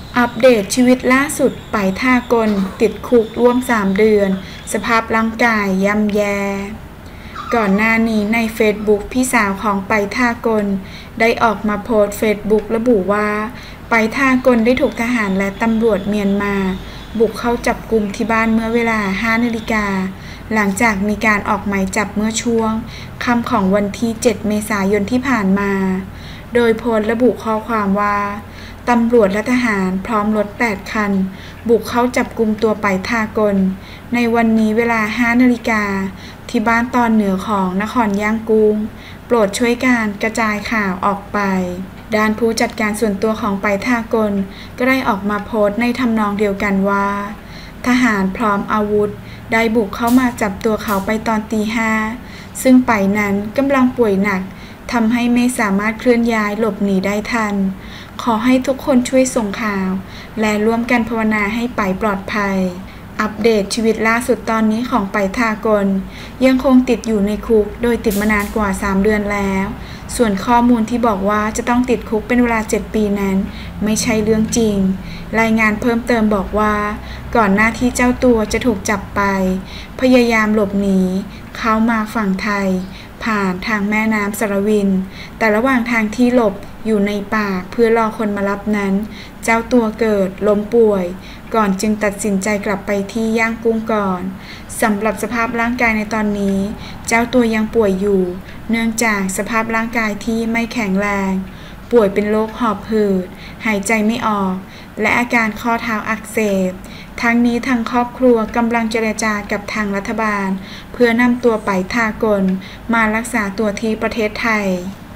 อัปเดตชีวิตล่าสุดไปท่ากลติดคุกร่วม3 เดือนสภาพร่างกายย่ำแย่ก่อนหน้านี้ในเฟซบุ๊กพี่สาวของไปท่ากลได้ออกมาโพสต์เฟซบุ๊กระบุว่าไปท่ากลได้ถูกทหารและตำรวจเมียนมาบุกเข้าจับกุมที่บ้านเมื่อเวลา 5 นาฬิกาหลังจากมีการออกหมายจับเมื่อช่วงค่ำของวันที่ 7 เมษายนที่ผ่านมาโดยโพสต์ระบุข้อความว่าตำรวจและทหารพร้อมรถ 8 คันบุกเข้าจับกุมตัวไปท่ากลในวันนี้เวลา 5 นาฬิกาที่บ้านตอนเหนือของนครย่างกุ้งโปรดช่วยการกระจายข่าวออกไปด้านผู้จัดการส่วนตัวของไปท่ากลก็ได้ออกมาโพสต์ในทำนองเดียวกันว่าทหารพร้อมอาวุธได้บุกเข้ามาจับตัวเขาไปตอนตี 5ซึ่งไปนั้นกำลังป่วยหนักทำให้ไม่สามารถเคลื่อนย้ายหลบหนีได้ทันขอให้ทุกคนช่วยส่งข่าวและร่วมกันภาวนาให้ไปปลอดภัยอัปเดตชีวิตล่าสุดตอนนี้ของไปท่ากลยังคงติดอยู่ในคุกโดยติดมานานกว่า 3 เดือนแล้วส่วนข้อมูลที่บอกว่าจะต้องติดคุกเป็นเวลา 7 ปีนั้นไม่ใช่เรื่องจริงรายงานเพิ่มเติมบอกว่าก่อนหน้าที่เจ้าตัวจะถูกจับไปพยายามหลบหนีเข้ามาฝั่งไทยผ่านทางแม่น้ำสารวินแต่ระหว่างทางที่หลบอยู่ในป่าเพื่อรอคนมารับนั้นเจ้าตัวเกิดล้มป่วยก่อนจึงตัดสินใจกลับไปที่ย่างกุ้งก่อนสำหรับสภาพร่างกายในตอนนี้เจ้าตัวยังป่วยอยู่เนื่องจากสภาพร่างกายที่ไม่แข็งแรงป่วยเป็นโรคหอบหืดหายใจไม่ออกและอาการข้อเท้าอักเสบทั้งนี้ทางครอบครัวกำลังเจรจากับทางรัฐบาลเพื่อนำตัวไปท่ากลมารักษาตัวที่ประเทศไทย